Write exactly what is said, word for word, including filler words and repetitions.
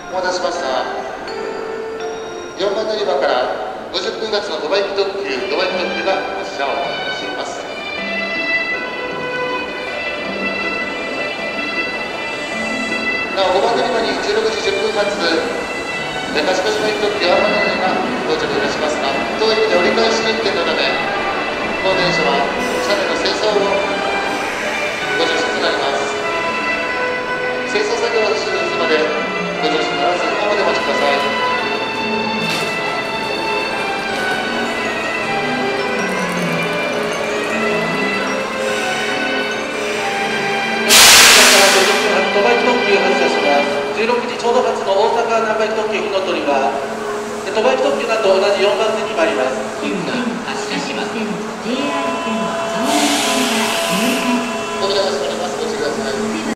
お待たせしました。よんばん乗り場からごじゅっぷん発のドバイ行き特急ドバイ行き特急が発車をいたします。なおごばん乗り場にじゅうろくじじゅっぷん発柏島行き特急アーバン乗りが到着いたしますが、当駅で折り返し運転のためこの電車は車内の清掃をご乗車となります。清掃作業が終了するまでご乗車ならずホームでお待ちください。 ドバイ行き特急発車します。じゅうろくじちょうど発の大阪難波行き特急火の鳥はドバイ行き特急など同じよんばん線に参ります。 発車します。ジェイアール 線